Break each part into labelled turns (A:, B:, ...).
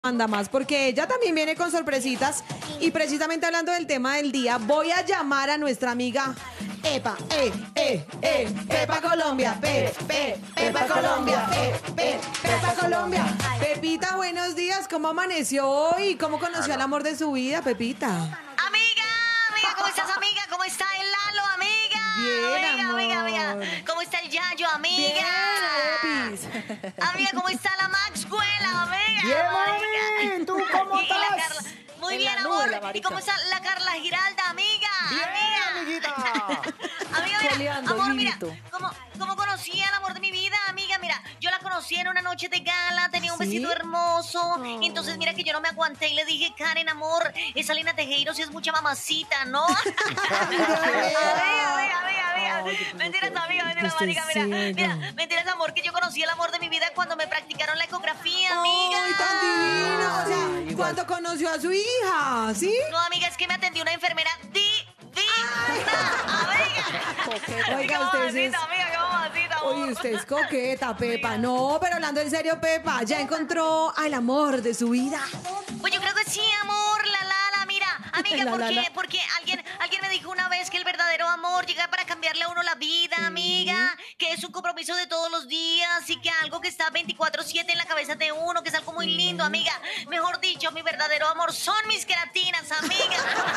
A: manda más, porque ella también viene con sorpresitas. Y precisamente hablando del tema del día, voy a llamar a nuestra amiga Pepa Colombia, Pepa Colombia, Pepa Colombia. Pepita, buenos días, ¿cómo amaneció hoy? ¿Cómo conoció el amor de su vida, Pepita?
B: Amiga, ¿cómo estás, amiga? ¿Cómo está el Lalo, amiga?
A: Bien,
B: amiga.
A: amor.
B: ¿Cómo está el Yayo, amiga?
A: Bien, Epis.
B: Amiga, ¿cómo está la Maxwell, amiga?
C: Bien,
B: Amiga.
C: mami, ¿tú cómo
B: Y la
C: estás?
B: Carla. Muy
C: En
B: bien,
C: la nube,
B: amor.
C: la
B: ¿Y
C: marica.
B: cómo está la Carla Giralda, amiga?
C: Bien,
B: Amiga.
C: amiguita.
B: Amiga, mira,
C: Coleando,
B: amor, mira,
C: vivito.
B: ¿cómo conocí al amor de mi vida, amiga? Mira, yo la conocí en una noche de gala, tenía un
A: ¿Sí?
B: vestido hermoso, y entonces mira que yo no me aguanté y le dije, Karen, amor, esa Lina Tejero sí es mucha mamacita, ¿no? Amiga. Mentiras, marica, mira, mentiras, amor, que yo conocí el amor de mi vida cuando me practicaron la ecografía, amiga.
A: ¡Ay, tan divino! O sea, cuando conoció a su hija, ¿sí?
B: No, amiga, es que me atendió una enfermera amiga.
A: Oiga,
B: Qué
A: usted es...
B: mamacita, amiga, qué mamacita, amor.
A: Oye, usted es coqueta, Pepa. No, pero hablando en serio, Pepa, ¿ya encontró al amor de su vida?
B: Pues yo creo que sí, amor, mira, amiga,
A: La,
B: ¿por
A: la,
B: qué?
A: la.
B: Porque alguien me dijo una vez que el verdadero amor llega para cambiarle a uno la vida, amiga, que es un compromiso de todos los días y que algo que está 24/7 en la cabeza de uno, que es algo muy lindo, amiga. Mejor dicho, mi verdadero amor son mis queratinas, amiga.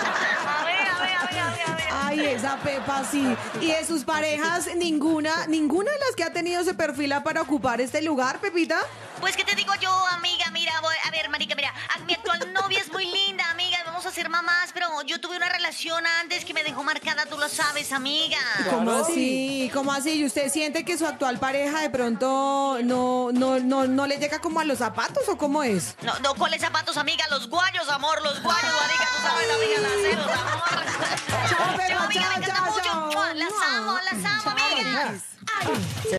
B: amiga.
A: Ay, esa Pepa sí. Y de sus parejas, ninguna de las que ha tenido se perfila para ocupar este lugar, Pepita.
B: Pues, ¿qué te digo yo, amiga? Mira, a ver, marica, mira, mi actual novia es muy linda, amiga, vamos a ser mamás, pero yo tuve una relación antes que me dejó marcada, tú lo sabes, amiga.
A: ¿Cómo
C: Claro.
A: así? ¿Cómo así? ¿Y usted siente que su actual pareja de pronto no le llega como a los zapatos o cómo es?
B: No, ¿cuáles zapatos, amiga? Los guayos, amor, marica, tú sabes, amiga, las celos, amor.
A: Chao, Pepa,
B: Chao, amiga, me
A: chao,
B: encanta
A: chao,
B: mucho.
A: chao.
B: Las amo, amiga.
A: Ay.